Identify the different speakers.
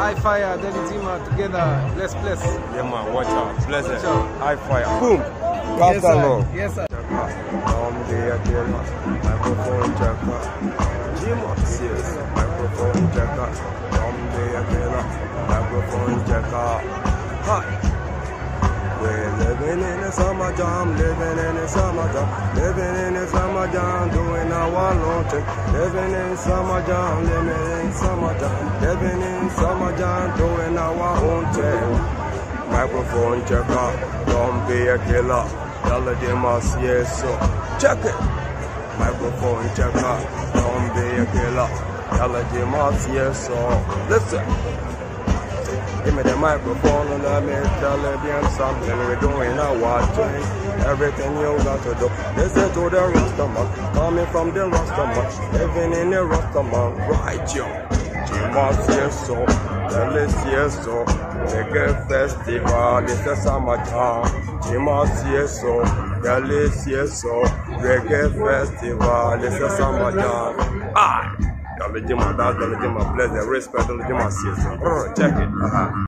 Speaker 1: High fire, then dzima together. Bless, bless.
Speaker 2: Yeah, man, watch out. Bless it.
Speaker 1: Watch out.
Speaker 2: High fire. Boom.
Speaker 1: Yes, sir. Yes, sir.
Speaker 2: Microphone checker. Dzima, yes. Microphone checker. Microphone checker. Hi. We're living in the summer jam, living in the summer jam, living in the summer jam, doing our own thing. Living in summer jam, living in summer jam, living in summer jam, doing our own thing. Microphone checker, don't be a killer. Tell them us yes, so check it. Microphone checker, don't be a killer. Tell them us yes, so listen. Give me the microphone and let me tell them something. We're doing our thing. Everything you got to do. Listen to the Rastaman, coming from the Rastaman, living in the Rastaman. Right, yo. Delicioso, delicioso. Reggae festival, it's a summertime. Delicioso, delicioso. Reggae festival, it's a summertime. Ah! Dzima, that's Dzima, bless the respect of Dzima, check it.